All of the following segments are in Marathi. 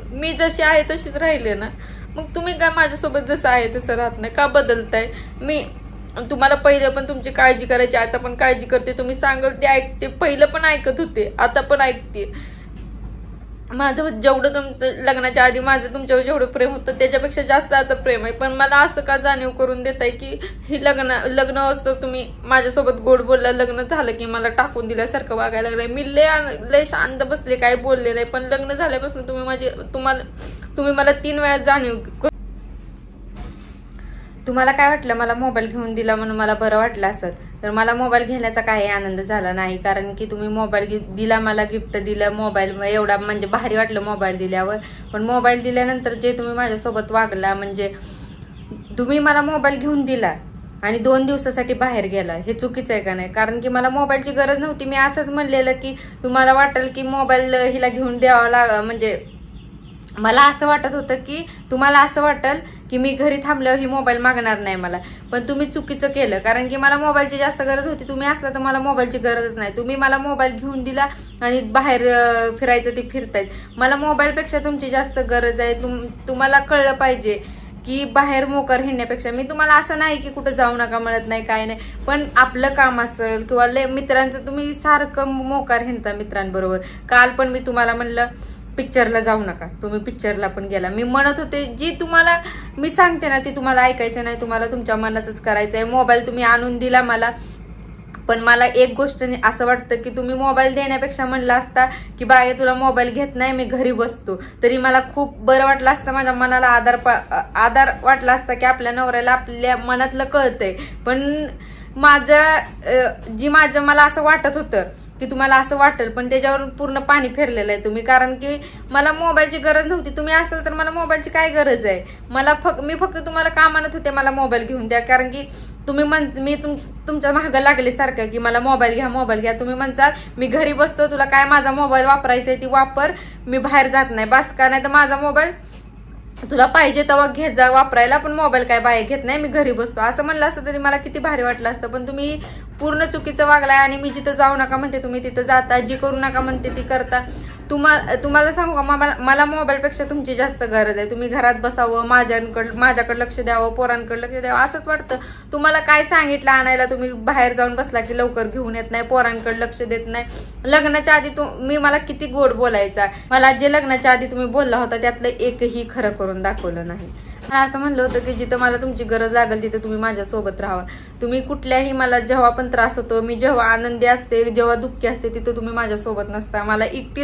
मी जशी आहे तशीच राहिले ना, मग तुम्ही काय माझ्यासोबत जसं आहे तसं राहत नाही का? बदलताय? मी तुम्हाला पहिले पण तुमची काळजी करायची, आता पण काळजी करते. तुम्ही सांगल ते ऐकते. पहिलं पण ऐकत होते, आता पण ऐकते. माझं जेवढं तुमचं लग्नाच्या आधी माझं तुमच्यावर जेवढं प्रेम होतं त्याच्यापेक्षा जास्त आता प्रेम आहे. पण मला असं का जाणीव करून देताय की ही लग्न असतं तुम्ही माझ्यासोबत गोड बोलला, लग्न झालं की मला टाकून दिल्यासारखं वागायला लागलंय. मी लय शांत बसले, काही बोलले नाही. पण लग्न झाल्यापासून तुम्ही मला 3 वेळा जाणीव. तुम्हाला काय वाटलं मला मोबाईल घेऊन दिला म्हणून मला बरं वाटलं असं? तर मला मोबाईल घेण्याचा काही आनंद झाला नाही, कारण की तुम्ही मोबाईल दिला, मला गिफ्ट दिलं मोबाईल, एवढा म्हणजे भारी वाटलं मोबाईल दिल्यावर. पण मोबाईल दिल्यानंतर जे तुम्ही माझ्यासोबत वागला, म्हणजे तुम्ही मला मोबाईल घेऊन दिला आणि 2 दिवसासाठी बाहेर गेला, हे चुकीचं आहे का नाही? कारण की मला मोबाईलची गरज नव्हती. मी असंच म्हणलेलं की तुम्हाला वाटेल की मोबाईल हिला घेऊन द्यावा म्हणजे मला असं वाटत होतं की तुम्हाला असं वाटेल की मी घरी थांबल्यावर ही मोबाईल मागणार नाही मला. पण तुम्ही चुकीचं केलं, कारण की मला मोबाईलची जास्त गरज होती. तुम्ही असला तर मला मोबाईलची गरजच नाही. तुम्ही मला मोबाईल घेऊन दिला आणि बाहेर फिरायचं ते फिरतायत. मला मोबाईलपेक्षा तुमची जास्त गरज आहे. तुम्हाला कळलं पाहिजे की बाहेर मोकार हिंडण्यापेक्षा, मी तुम्हाला असं नाही की कुठं जाऊ नका म्हणत नाही, काय नाही. पण आपलं काम असेल किंवा मित्रांचं, तुम्ही सारखं मोकार हिंडता मित्रांबरोबर. काल पण मी तुम्हाला म्हणलं पिक्चरला जाऊ नका, तुम्ही पिक्चरला पण गेला. मी म्हणत होते जी तुम्हाला मी सांगते ना ती तुम्हाला ऐकायचं नाही, तुम्हाला तुमच्या मनाचंच करायचंय. मोबाईल तुम्ही आणून दिला मला, पण मला एक गोष्ट असं वाटतं की तुम्ही मोबाईल देण्यापेक्षा म्हणलं असता की बाय तुला मोबाईल घेत नाही, मी घरी बसतो, तरी मला खूप बरं वाटलं असतं. माझ्या मनाला आधार वाटला असता की आपल्या नवऱ्याला आपल्या मनातलं कळतंय. पण मला असं वाटत होतं की तुम्हाला असं वाटेल, पण त्याच्यावर पूर्ण पाणी फिरलेलं आहे तुम्ही. कारण की मला मोबाईलची गरज नव्हती. तुम्ही असाल तर मला मोबाईलची काय गरज आहे? मी फक्त तुम्हाला का म्हणत होते मला मोबाईल घेऊन द्या, कारण की मी तुमच्या मागं लागले सारखं की मला मोबाईल घ्या. तुम्ही म्हणसाल मी घरी बसतो, तुला काय माझा मोबाईल वापरायचा आहे ती वापर, मी बाहेर जात नाही, बस का? नाही तर माझा मोबाईल तुला पाहिजे तेव्हा घेत जा वापरायला, पण मोबाईल काय बाहेर घेत नाही, मी घरी बसतो, असं म्हणलं असतं तरी मला किती भारी वाटलं असतं. पण तुम्ही पूर्ण चुकीचं वागलाय आणि मी जिथं जाऊ नका म्हणते तुम्ही तिथं जाता, जी करू नका म्हणते ती करता. तुम्हाला सांगू का, मला मोबाईलपेक्षा तुमची जास्त गरज आहे. तुम्ही घरात बसावं, माझ्याकडे लक्ष द्यावं, पोरांकडे लक्ष द्यावं, असंच वाटतं. तुम्हाला काय सांगितलं आणायला, तुम्ही बाहेर जाऊन बसला की लवकर घेऊन येत नाही, पोरांकडे लक्ष देत नाही. लग्नाच्या आधी मला किती गोड बोलायचा, मला जे लग्नाच्या आधी तुम्ही बोलला होता त्यातलं एकही खरं करून दाखवलं नाही. मला असं म्हणलं होतं की जिथं मला तुमची गरज लागेल तिथं तुम्ही माझ्यासोबत राहावा. तुम्ही कुठल्याही, मला जेव्हा पण त्रास होतो, मी जेव्हा आनंदी असते, जेव्हा दुःखी असते, तिथं तुम्ही माझ्यासोबत नसता. मला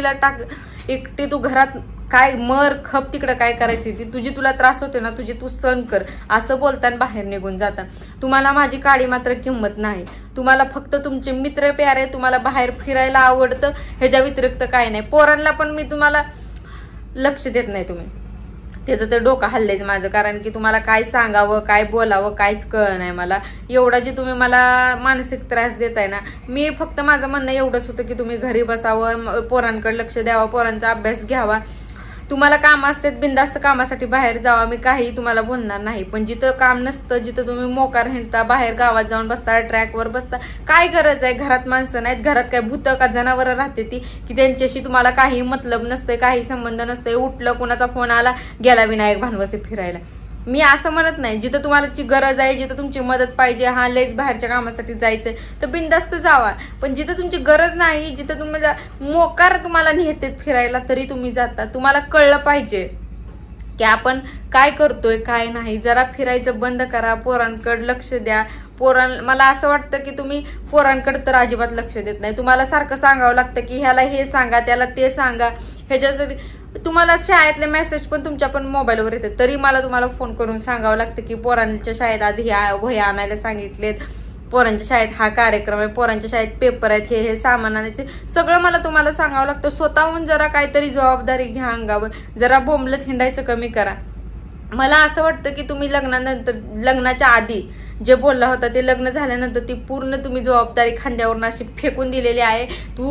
एकटी तू घरात काय मर खप तिकडं काय करायची ती तुला त्रास होते ना, तू सहन कर, असं बोलताना बाहेर निघून जाता. तुम्हाला माझी काळी मात्र किंमत नाही. तुम्हाला फक्त तुमचे मित्र प्यारे, तुम्हाला बाहेर फिरायला आवडतं, ह्याच्या व्यतिरिक्त काय नाही. पोरांना पण मी तुम्हाला लक्ष देत नाही. तुम्ही त्याचं तर डोकं हल्लंयच माझं, कारण की तुम्हाला काय सांगावं, काय बोलावं काहीच कळ नाही मला. एवढा जे तुम्ही मला मानसिक त्रास देताय ना, मी फक्त माझं म्हणणं एवढंच होतं की तुम्ही घरी बसावं, पोरांकडे लक्ष द्यावं, पोरांचा अभ्यास घ्यावा. तुम्हाला काम असतात बिनधास्त कामासाठी बाहेर जावा, मी काही तुम्हाला बोलणार नाही. पण जिथं काम नसतं, जिथं तुम्ही मोकार हिंडता, बाहेर गावात जाऊन बसता, ट्रॅकवर बसता, काय गरज आहे? घरात माणसं नाहीत, घरात काय भूतं का जनावरं राहते ती की त्यांच्याशी तुम्हाला काही मतलब नसतंय, काही संबंध नसतंय. उठलं कुणाचा फोन आला, गेला विनायक भानवसे फिरायला. मी असं म्हणत नाही, जिथं तुम्हाला गरज आहे, जिथं तुमची मदत पाहिजे, हा लयच बाहेरच्या कामासाठी जायचंय तर बिनधास्त जावा. पण जिथं तुमची गरज नाही, जिथं तुम्हाला मोकार तुम्हाला नेतेत फिरायला, तरी तुम्ही जाता. तुम्हाला कळलं पाहिजे की आपण काय करतोय काय नाही. जरा फिरायचं बंद करा, पोरांकडे लक्ष द्या. मला असं वाटतं की तुम्ही पोरांकडे तर अजिबात लक्ष देत नाही. तुम्हाला सारखं सांगावं लागतं की ह्याला हे सांगा, त्याला ते सांगा. ह्याच्यासाठी तुम्हाला शाळेतले मेसेज पण तुमच्या पण मोबाईलवर येतात, तरी मला तुम्हाला फोन करून सांगावं लागतं की पोरांच्या शाळेत आज वही आणायला सांगितलेत, पोरांच्या शाळेत हा कार्यक्रम आहे, पोरांच्या शाळेत पेपर आहेत, हे सामान आणायचे, सगळं मला तुम्हाला सांगावं लागतं. स्वतःहून जरा काहीतरी जबाबदारी घ्या अंगावर. जरा बोंबलत हिंडायचं कमी करा. मला असं वाटतं की तुम्ही लग्नाच्या आधी जे बोलला होता ते लग्न झाल्यानंतर ती पूर्ण तुम्ही जबाबदारी खांद्यावरून अशी फेकून दिलेली आहे. तू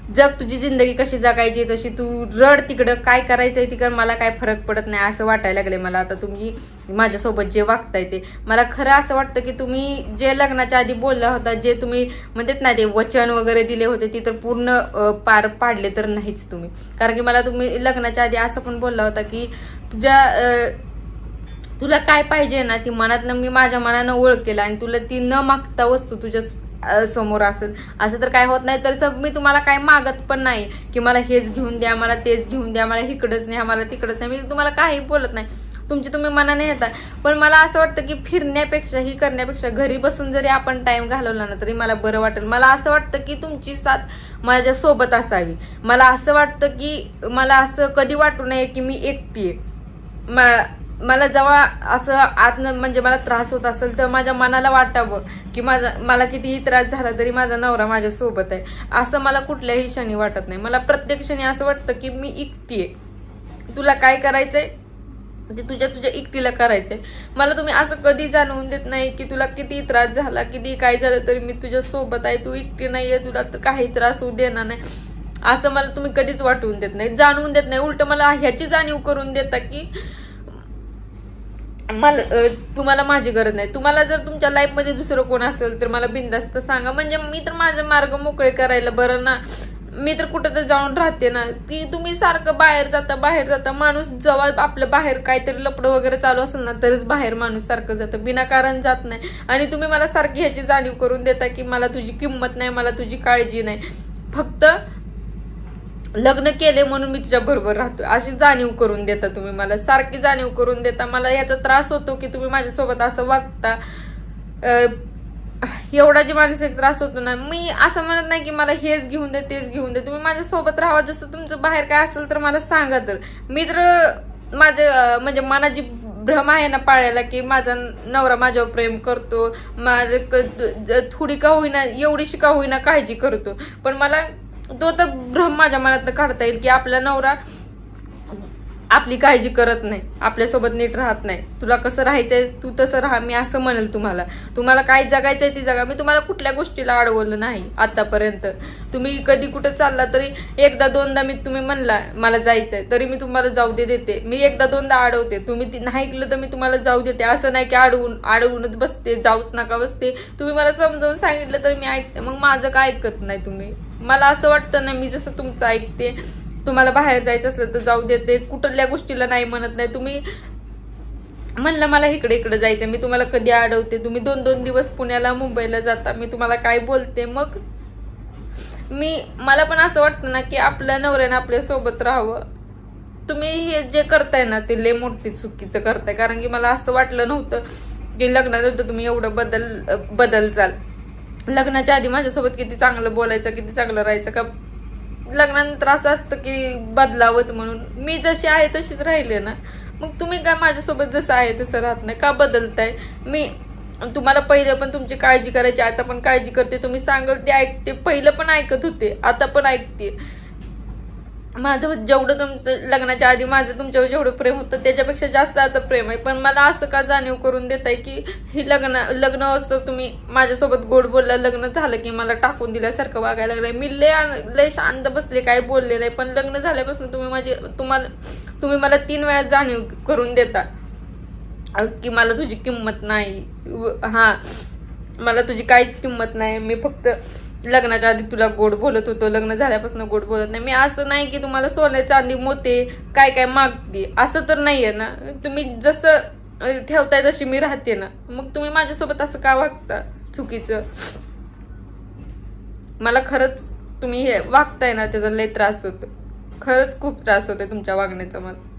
जग, तुझी जिंदगी कशी जगायची तशी तू रड, तिकडं काय करायचंय तिकडं मला काय फरक पडत नाही असं वाटायला लागले मला आता तुम्ही माझ्यासोबत जे वागताय ते. मला खरं असं वाटतं की तुम्ही जे लग्नाच्या आधी बोलला होता, जे तुम्ही म्हणतात ना ते वचन वगैरे दिले होते ती तर पूर्ण पार पाडले तर नाहीच तुम्ही. कारण की मला तुम्ही लग्नाच्या आधी असं पण बोलला होता की तुला काय पाहिजे ना ती मनातनं मी माझ्या मनानं ओळखेला आणि तुला ती न मागता वस्तू तुझ्या समोर असेल. असं तर काय होत नाही, तर मी तुम्हाला काय मागत पण नाही की मला हेच घेऊन द्या, मला तेच घेऊन द्या, मला इकडंच नाही, मला तिकडंच नाही. मी तुम्हाला काही बोलत नाही, तुमची तुम्ही मनाने येता. पण मला असं वाटतं की फिरण्यापेक्षा ही करण्यापेक्षा घरी बसून जरी आपण टाइम घालवला ना तरी मला बरं वाटेल. मला असं वाटतं की तुमची साथ माझ्या सोबत असावी. मला असं वाटतं की मला असं कधी वाटू नये की मी एकटी आहे. मला जेव्हा असं आतनं म्हणजे मला त्रास होत असेल तर माझ्या मनाला वाटावं की मला कितीही त्रास झाला तरी माझा नवरा माझ्या सोबत आहे, असं मला कुठल्याही क्षणी वाटत नाही. मला प्रत्येक क्षणी असं वाटतं की मी एकटी आहे. तुला काय करायचंय ते तुझ्या एकटीला करायचंय. मला तुम्ही असं कधी जाणवून देत नाही की तुला किती त्रास झाला, किती काय झालं तरी मी तुझ्या सोबत आहे, तू एकटी नाहीये, तुला तर काही त्रास होऊ देणार नाही असं मला तुम्ही कधीच वाटवून देत नाही, जाणवून देत नाही. उलट मला ह्याची जाणीव करून देता की तुम्हाला माझी गरज नाही. तुम्हाला जर तुमच्या लाईफमध्ये दुसरं कोण असेल तर मला बिनधास्त सांगा, म्हणजे मी तर माझे मार्ग मोकळे करायला बरं ना. मी तर कुठं तर जाऊन राहते ना. की तुम्ही सारखं बाहेर जाता. माणूस जेव्हा आपलं बाहेर काहीतरी लपडं वगैरे चालू असेल ना तरच बाहेर माणूस सारखं जातं, बिनाकारण जात नाही. आणि तुम्ही मला सारखी ह्याची जाणीव करून देता की मला तुझी किंमत नाही, मला तुझी काळजी नाही, फक्त लग्न केले म्हणून मी तुझ्या बरोबर राहतो अशी जाणीव करून देता तुम्ही मला, सारखी जाणीव करून देता. मला याचा त्रास होतो की तुम्ही माझ्यासोबत असं वागता. एवढा जी मानसिक त्रास होतो ना. मी असं म्हणत नाही की मला हेच घेऊन दे तेच घेऊन दे, तुम्ही माझ्यासोबत राहा. जसं तुमचं बाहेर काय असेल तर मला सांगा. तर मी तर माझं म्हणजे मनाची भ्रम आहे ना पाळायला की माझा नवरा माझ्यावर प्रेम करतो, माझं थोडी का होईना एवढीशी का होईना काळजी करतो, पण मला तो तर भ्रम माझ्या मनात काढता येईल की आपला नवरा आपली काळजी करत नाही, आपल्यासोबत नीट राहत नाही. तुला कसं राहायचंय तू तसं राहा, मी असं म्हणेल तुम्हाला काय जगायचंय ती जगा. मी तुम्हाला कुठल्या गोष्टीला अडवलं नाही आतापर्यंत. तुम्ही कधी कुठं चालला तरी एकदा दोनदा तुम्ही म्हणला मला जायचंय तरी मी तुम्हाला जाऊ देते. मी एकदा दोनदा अडवते, तुम्ही नाही ऐकलं तर मी तुम्हाला जाऊ देते. असं नाही की अडवूनच बसते, जाऊच नका बसते. तुम्ही मला समजावून सांगितलं तर मी ऐकते, मग माझं काय ऐकत नाही तुम्ही. मला असं वाटतं ना मी जसं तुमचं ऐकते. तुम्हाला बाहेर जायचं असलं तर जाऊ देते, कुठल्या गोष्टीला नाही म्हणत नाही. तुम्ही म्हणलं मला इकडे जायचं, मी तुम्हाला कधी अडवते. तुम्ही 2-2 दिवस पुण्याला मुंबईला जाता, मी तुम्हाला काय बोलते. मग मला पण असं वाटतं ना की आपल्या नवऱ्यानं आपल्या सोबत राहावं. तुम्ही हे जे करताय ना ते लय मोठी चुकीचं करताय. कारण की मला असं वाटलं नव्हतं की लग्नानंतर तुम्ही एवढं बदलचाल. लग्नाच्या आधी माझ्यासोबत किती चांगलं बोलायचं, किती चांगलं राहायचं. का लग्नानंतर असं असतं की बदलावंच म्हणून. मी जशी आहे तशीच राहिले ना, मग तुम्ही काय माझ्यासोबत जसं आहे तसं राहत नाही का, बदलताय. मी तुम्हाला पहिलं पण तुमची काळजी करायची, आता पण काळजी करते. तुम्ही सांगल ते ऐकते, पहिलं पण ऐकत होते, आता पण ऐकते. माझं जेवढं तुमचं लग्नाच्या आधी माझं तुमच्यावर जेवढं प्रेम होतं त्याच्यापेक्षा जास्त आता प्रेम आहे. पण मला असं का जाणीव करून देताय की ही लग्न असतं तुम्ही माझ्यासोबत गोड बोलला, लग्न झालं की मला टाकून दिल्यासारखं वागायला लागलंय. मी लय शांत बसले, काय बोलले नाही. पण लग्न झाल्यापासून तुम्ही मला 3 वेळा जाणीव करून देता की मला तुझी किंमत नाही. हा, मला तुझी काहीच किंमत नाही. मी फक्त लग्नाच्या आधी तुला गोड बोलत होतो, लग्न झाल्यापासून गोड बोलत नाही. मी असं नाही की तुम्हाला सोने चांदी मोते काय मागते, असं तर नाहीये ना. तुम्ही जसं ठेवताय तशी मी राहते ना, मग तुम्ही माझ्यासोबत असं का वागता चुकीचं. मला खरंच तुम्ही हे वागताय ना त्याचा लय त्रास होतो, खरंच खूप त्रास होतोय तुमच्या वागण्याचा मला.